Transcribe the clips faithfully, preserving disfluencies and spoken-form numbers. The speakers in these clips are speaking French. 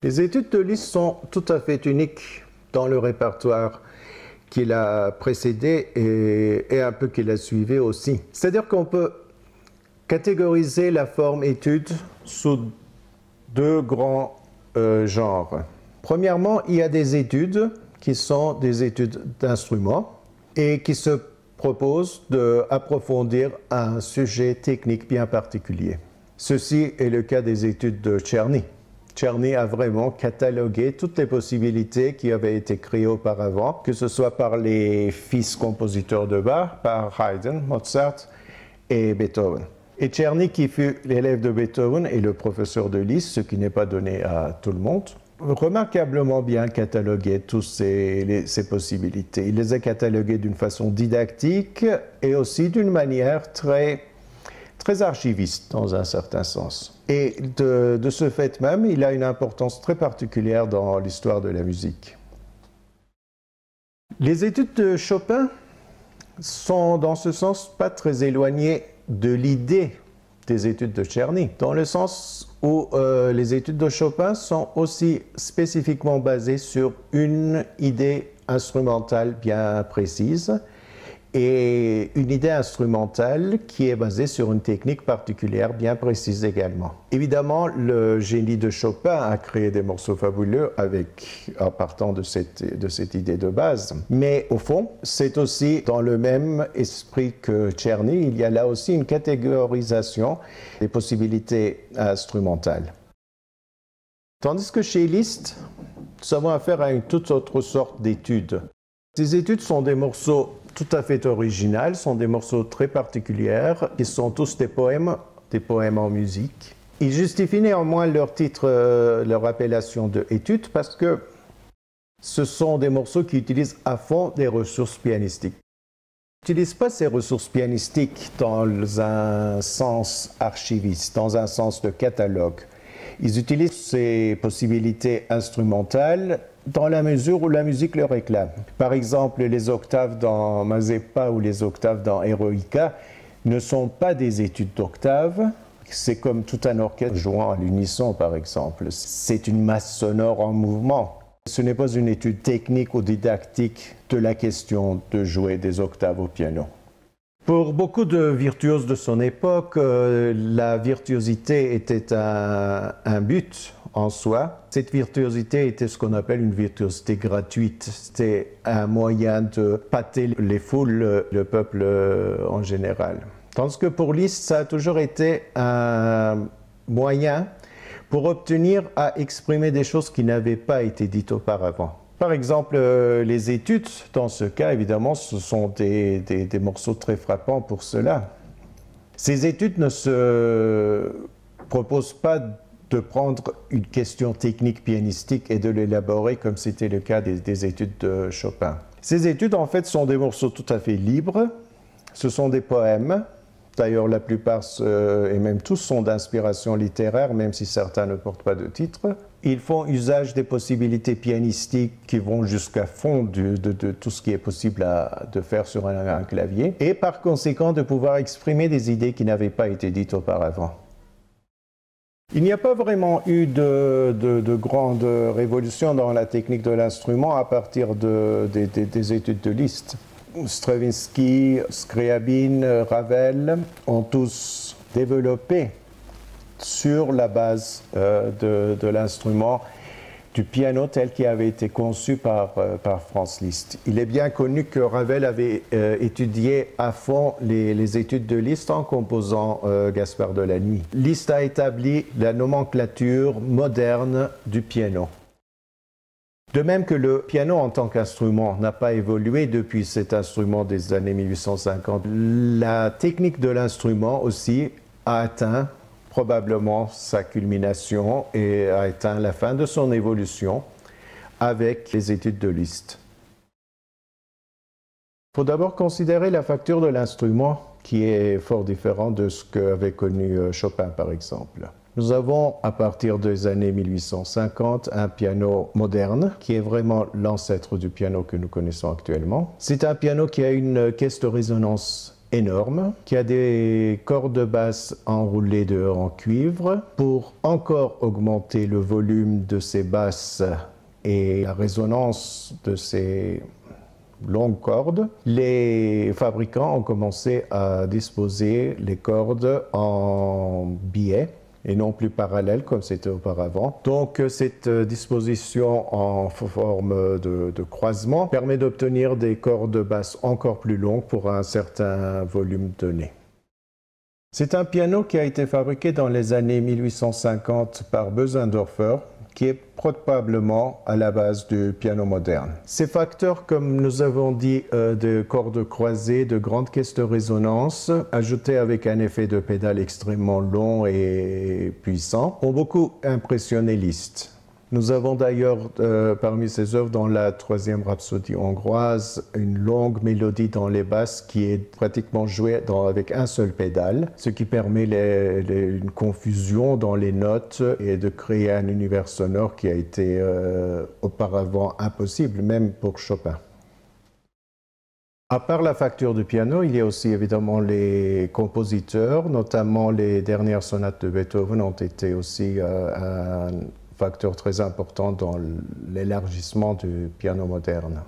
Les études de Liszt sont tout à fait uniques dans le répertoire qui l'a précédé et, et un peu qui l'a suivi aussi. C'est-à-dire qu'on peut catégoriser la forme étude sous deux grands euh, genres. Premièrement, il y a des études qui sont des études d'instruments et qui se proposent d'approfondir un sujet technique bien particulier. Ceci est le cas des études de Czerny. Czerny a vraiment catalogué toutes les possibilités qui avaient été créées auparavant, que ce soit par les fils compositeurs de Bach, par Haydn, Mozart et Beethoven. Et Czerny, qui fut l'élève de Beethoven et le professeur de Liszt, ce qui n'est pas donné à tout le monde, remarquablement bien catalogué toutes ces, les, ces possibilités. Il les a cataloguées d'une façon didactique et aussi d'une manière très très archiviste dans un certain sens. Et de, de ce fait même, il a une importance très particulière dans l'histoire de la musique. Les études de Chopin sont dans ce sens pas très éloignées de l'idée des études de Czerny, dans le sens où euh, les études de Chopin sont aussi spécifiquement basées sur une idée instrumentale bien précise, et une idée instrumentale qui est basée sur une technique particulière bien précise également. Évidemment, le génie de Chopin a créé des morceaux fabuleux avec, en partant de cette, de cette idée de base. Mais au fond, c'est aussi dans le même esprit que Czerny, il y a là aussi une catégorisation des possibilités instrumentales. Tandis que chez Liszt, nous avons affaire à une toute autre sorte d'études. Ces études sont des morceaux tout à fait originales, sont des morceaux très particuliers, qui sont tous des poèmes, des poèmes en musique. Ils justifient néanmoins leur titre, euh, leur appellation de étude, parce que ce sont des morceaux qui utilisent à fond des ressources pianistiques. Ils n'utilisent pas ces ressources pianistiques dans un sens archiviste, dans un sens de catalogue. Ils utilisent ces possibilités instrumentales dans la mesure où la musique le réclame. Par exemple, les octaves dans Mazeppa ou les octaves dans Eroica ne sont pas des études d'octaves. C'est comme tout un orchestre jouant à l'unisson, par exemple. C'est une masse sonore en mouvement. Ce n'est pas une étude technique ou didactique de la question de jouer des octaves au piano. Pour beaucoup de virtuoses de son époque, euh, la virtuosité était un, un but en soi. Cette virtuosité était ce qu'on appelle une virtuosité gratuite. C'était un moyen de pâter les foules, le peuple en général. Tandis que pour Liszt, ça a toujours été un moyen pour obtenir à exprimer des choses qui n'avaient pas été dites auparavant. Par exemple, les études, dans ce cas, évidemment, ce sont des, des, des morceaux très frappants pour cela. Ces études ne se proposent pas de prendre une question technique pianistique et de l'élaborer comme c'était le cas des, des études de Chopin. Ces études, en fait, sont des morceaux tout à fait libres. Ce sont des poèmes. D'ailleurs, la plupart, et même tous, sont d'inspiration littéraire, même si certains ne portent pas de titre. Ils font usage des possibilités pianistiques qui vont jusqu'à fond de, de, de tout ce qui est possible à, de faire sur un, un clavier, et par conséquent de pouvoir exprimer des idées qui n'avaient pas été dites auparavant. Il n'y a pas vraiment eu de, de, de grande révolution dans la technique de l'instrument à partir de, de, de, des études de Liszt. Stravinsky, Scriabin, Ravel ont tous développé sur la base euh, de, de l'instrument du piano tel qu'il avait été conçu par, euh, par Franz Liszt. Il est bien connu que Ravel avait euh, étudié à fond les, les études de Liszt en composant euh, Gaspard de la Nuit. Liszt a établi la nomenclature moderne du piano. De même que le piano en tant qu'instrument n'a pas évolué depuis cet instrument des années mille huit cent cinquante, la technique de l'instrument aussi a atteint probablement sa culmination et a atteint la fin de son évolution avec les études de Liszt. Il faut d'abord considérer la facture de l'instrument qui est fort différente de ce qu'avait connu Chopin par exemple. Nous avons, à partir des années mille huit cent cinquante, un piano moderne qui est vraiment l'ancêtre du piano que nous connaissons actuellement. C'est un piano qui a une caisse de résonance énorme, qui a des cordes basses enroulées dehors en cuivre. Pour encore augmenter le volume de ces basses et la résonance de ces longues cordes, les fabricants ont commencé à disposer les cordes en biais et non plus parallèles comme c'était auparavant. Donc cette disposition en forme de, de croisement permet d'obtenir des cordes basses encore plus longues pour un certain volume donné. C'est un piano qui a été fabriqué dans les années mille huit cent cinquante par Bösendorfer, qui est probablement à la base du piano moderne. Ces facteurs, comme nous avons dit, euh, de cordes croisées, de grandes caisses de résonance, ajoutés avec un effet de pédale extrêmement long et puissant, ont beaucoup impressionné Liszt. Nous avons d'ailleurs euh, parmi ses œuvres dans la troisième rhapsodie hongroise une longue mélodie dans les basses qui est pratiquement jouée dans, avec un seul pédale, ce qui permet les, les, une confusion dans les notes et de créer un univers sonore qui a été euh, auparavant impossible, même pour Chopin. À part la facture du piano, il y a aussi évidemment les compositeurs, notamment les dernières sonates de Beethoven ont été aussi euh, un facteur très important dans l'élargissement du piano moderne.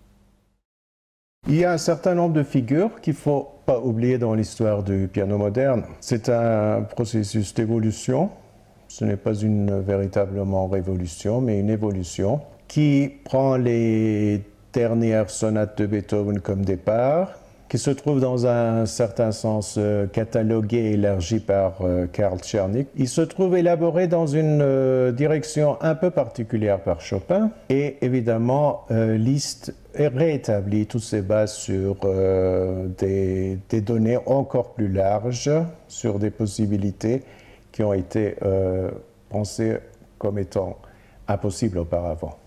Il y a un certain nombre de figures qu'il ne faut pas oublier dans l'histoire du piano moderne. C'est un processus d'évolution. Ce n'est pas une véritablement révolution, mais une évolution qui prend les dernières sonates de Beethoven comme départ, qui se trouve dans un certain sens euh, catalogué et élargi par euh, Karl Czerny. Il se trouve élaboré dans une euh, direction un peu particulière par Chopin et évidemment euh, Liszt réétablit toutes ses bases sur euh, des, des données encore plus larges, sur des possibilités qui ont été euh, pensées comme étant impossibles auparavant.